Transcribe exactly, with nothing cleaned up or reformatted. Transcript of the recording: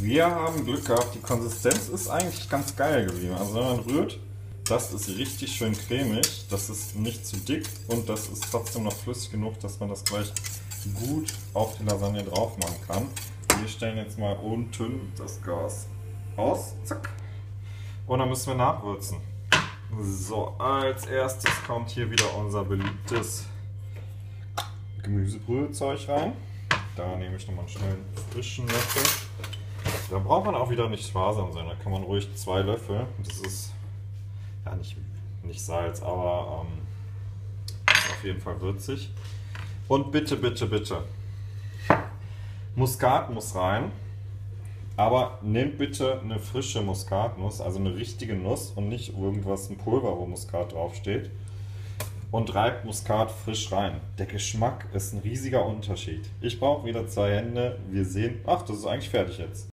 Wir haben Glück gehabt, die Konsistenz ist eigentlich ganz geil geblieben. Also wenn man rührt, das ist richtig schön cremig, das ist nicht zu dick und das ist trotzdem noch flüssig genug, dass man das gleich gut auf die Lasagne drauf machen kann. Wir stellen jetzt mal unten das Gas aus, zack, und dann müssen wir nachwürzen. So, als erstes kommt hier wieder unser beliebtes Gemüsebrühezeug rein. Da nehme ich nochmal schnell einen frischen Löffel. Da braucht man auch wieder nicht sparsam sein, da kann man ruhig zwei Löffel. Das ist ja nicht, nicht Salz, aber ähm, ist auf jeden Fall würzig. Und bitte, bitte, bitte, Muskat muss rein. Aber nehmt bitte eine frische Muskatnuss, also eine richtige Nuss und nicht irgendwas, ein Pulver, wo Muskat draufsteht. Und reibt Muskat frisch rein. Der Geschmack ist ein riesiger Unterschied. Ich brauche wieder zwei Hände. Wir sehen, ach, das ist eigentlich fertig jetzt.